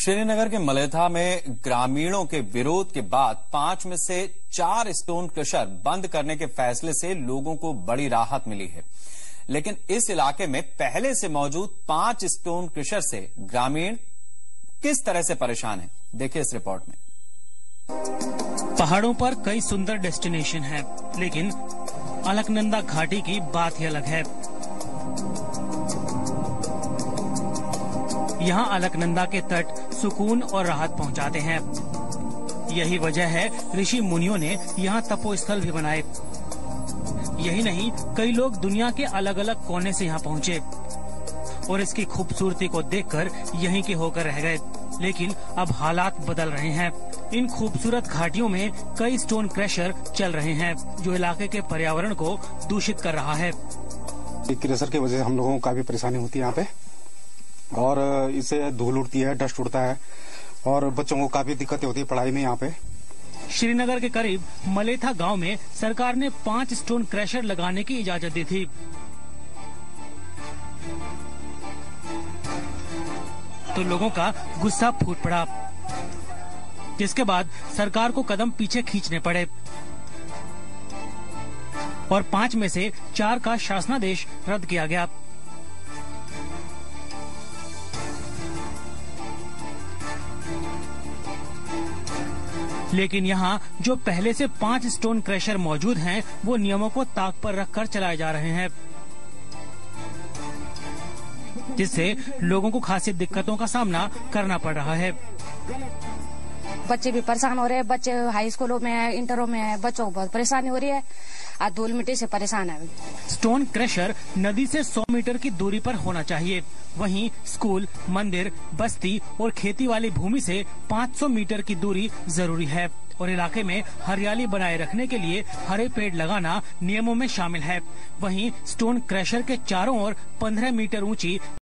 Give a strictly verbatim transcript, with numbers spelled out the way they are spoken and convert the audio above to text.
श्रीनगर के मलेथा में ग्रामीणों के विरोध के बाद पांच में से चार स्टोन क्रशर बंद करने के फैसले से लोगों को बड़ी राहत मिली है। लेकिन इस इलाके में पहले से मौजूद पांच स्टोन क्रशर से ग्रामीण किस तरह से परेशान हैं, देखिए इस रिपोर्ट में। पहाड़ों पर कई सुंदर डेस्टिनेशन हैं, लेकिन अलकनंदा घाटी की बात ही अलग है। यहाँ अलकनंदा के तट सुकून और राहत पहुँचाते हैं। यही वजह है ऋषि मुनियों ने यहाँ तपोस्थल भी बनाए। यही नहीं, कई लोग दुनिया के अलग अलग कोने से यहाँ पहुँचे और इसकी खूबसूरती को देखकर यहीं के होकर रह गए। लेकिन अब हालात बदल रहे हैं। इन खूबसूरत घाटियों में कई स्टोन क्रशर चल रहे हैं, जो इलाके के पर्यावरण को दूषित कर रहा है। क्रशर की वजह से हम लोगों को काफी परेशानी होती है यहाँ पे, और इससे धूल उड़ती है, डस्ट उड़ता है और बच्चों को काफी दिक्कतें होती है पढ़ाई में। यहाँ पे श्रीनगर के करीब मलेथा गांव में सरकार ने पांच स्टोन क्रशर लगाने की इजाजत दी थी। तो लोगों का गुस्सा फूट पड़ा, जिसके बाद सरकार को कदम पीछे खींचने पड़े और पांच में से चार का शासनादेश रद्द किया गया। लेकिन यहाँ जो पहले से पांच स्टोन क्रशर मौजूद हैं, वो नियमों को ताक पर रखकर चलाए जा रहे हैं, जिससे लोगों को खासी दिक्कतों का सामना करना पड़ रहा है। बच्चे भी परेशान हो रहे हैं, बच्चे हाई स्कूलों में है, इंटरों में है, बच्चों को बहुत परेशानी हो रही है। आज धूल मिट्टी से परेशान है। स्टोन क्रशर नदी से सौ मीटर की दूरी पर होना चाहिए। वहीं स्कूल, मंदिर, बस्ती और खेती वाली भूमि से पाँच सौ मीटर की दूरी जरूरी है और इलाके में हरियाली बनाए रखने के लिए हरे पेड़ लगाना नियमों में शामिल है। वहीं स्टोन क्रशर के चारों ओर पंद्रह मीटर ऊंची